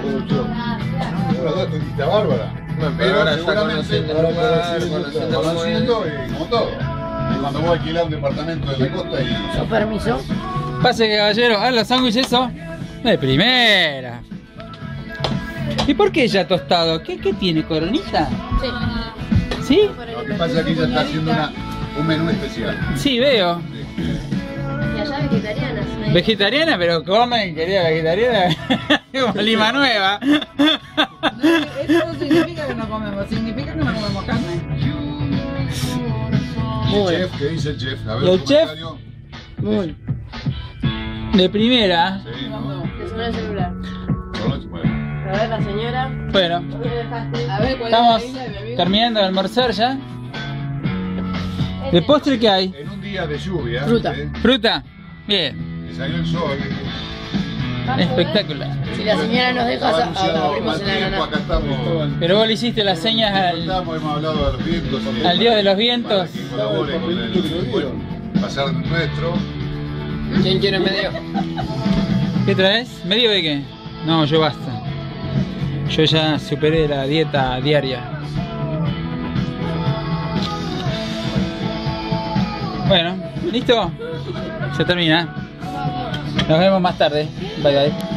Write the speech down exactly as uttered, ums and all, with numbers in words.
producción. Está bárbara. Bueno, pero ahora está conociendo el lugar, conociendo cómo es. Y como todo. Y cuando vos alquilás un departamento en la costa y... ¿Su permiso? Pase, caballero. Ah, los sándwiches, eso. De primera. ¿Y por qué ya tostado? ¿Qué, qué tiene? ¿Coronita? Sí. ¿Sí? Lo que pasa es que ella está haciendo una, un menú especial. Sí, veo. Y allá vegetarianas. ¿no? Vegetariana, pero comen, querida vegetariana. Como Lima Nueva. No, eso no significa que no comemos, significa que no comemos carne. ¿Y el chef? ¿Qué dice el chef? A ver, ¿Y el un chef? comentario. Muy. De primera. Sí, ¿no? Le sonó el celular. Bueno, bueno. A ver, la señora. Bueno, ¿Dónde dejaste? A ver, ¿cuál estamos es la bebida de mi amigo? terminando de almorzar ya. ¿De postre qué hay? En un día de lluvia, Fruta. ¿eh? ¿Fruta? Bien. Que salió el sol. Espectacular. Si la señora nos deja, Estaba anunciado abrimos mal el tiempo, ananá. acá estamos. Pero vos le hiciste las señas al, Estamos, hemos hablado de los vientos. y- al dios de los vientos. Para que colabore con el buen pasar nuestro. ¿Quién quiere medio? ¿Qué traes? ¿Medio de qué? No, yo basta. Yo ya superé la dieta diaria. Bueno, ¿listo? Se termina. Nos vemos más tarde. Bye bye.